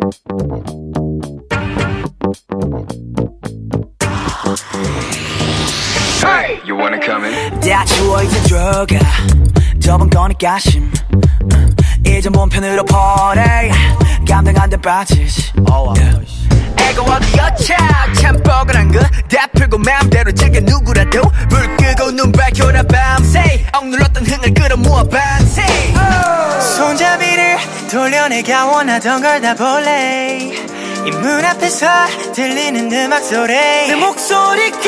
Hey, you wanna come in? 다 추워 이제 들어가 좁은 거니까 심 이제 몸편으로 퍼내 감당 안 돼 빠지지 애가 어디였자 참 뻐근한 거 다 풀고 맘대로 즐겨 누구라도 불 끄고 눈 밝혀라 밤새 억눌렀던 흥을 끌어모아 밤새 손잡이를 돌려내가 원하던 걸 다 볼래 이 문 앞에서 들리는 음악 소리 내 목소리가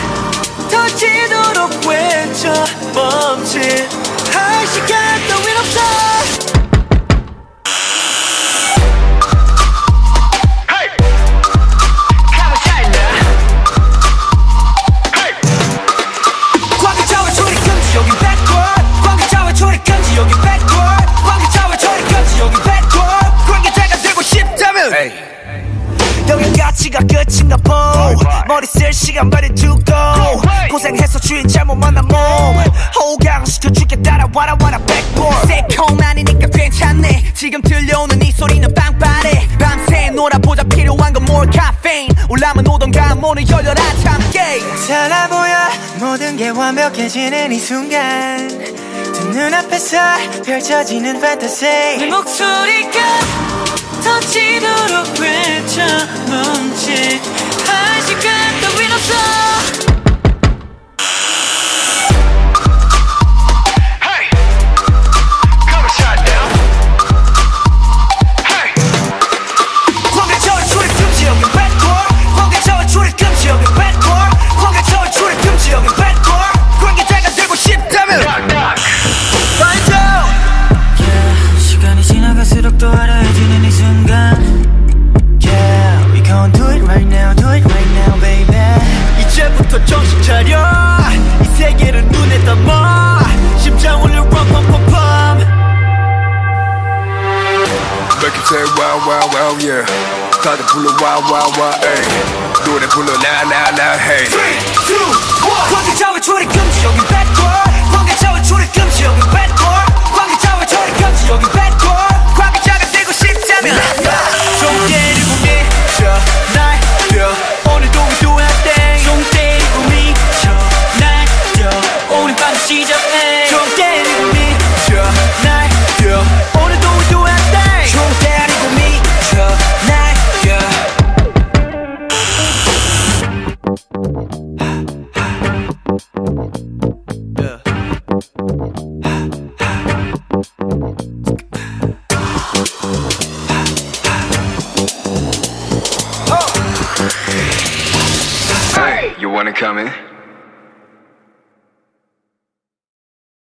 터지도록 외쳐 멈칫 할 시간 따윈 없어 여긴 가치가 끝인가 보 머리 쓸 시간 많이 두고 고생해서 주인 잘못 만난 몸 호강시켜줄게 따라와라 와라 백보드 새콤 아니니까 괜찮네 지금 들려오는 이 소리는 빵빠레 밤새 놀아보자 필요한 건 more caffeine 올라면 오던가 문을 열려라 참깨 달라 보여 모든 게 완벽해지는 이 순간 두 눈앞에서 펼쳐지는 판타지 내 목소리가 터지도록 외쳐 멈칫 할 시간 따윈 없어 Hey, come and shut down Hey 광개처럼 출입 금지 여긴 backward 광개처럼 출입 금지 여긴 backward 광개처럼 출입 금지 여긴 backward 관계자가 되고 싶다면 knock knock Find out yeah, 시간이 지나갈수록 또 알아해지는 이 순간 Yeah, we gon' do it right now baby 이제부터 정신 차려 이 세계를 눈에 담아 심장 울려 럼럼럼럼 Make it say wow wow wow yeah 다들 불러 wow wow wow ay 노래 불러 la la la hey 3, 2, 1 관계자와 출입 금지 여긴 backward 관계자와 출입 금지 여긴 backward 관계자와 출입 금지 여긴 backward 관계자가 되고 싶다면 좀 때리고 미쳐 날려 오늘도 we do our thing 좀 때리고 미쳐 날려 오늘 밤 시작해 좀 때리고 미쳐 날려 오늘도 we do our thing 좀 때리고 미쳐 날려 Hey, you wanna come in?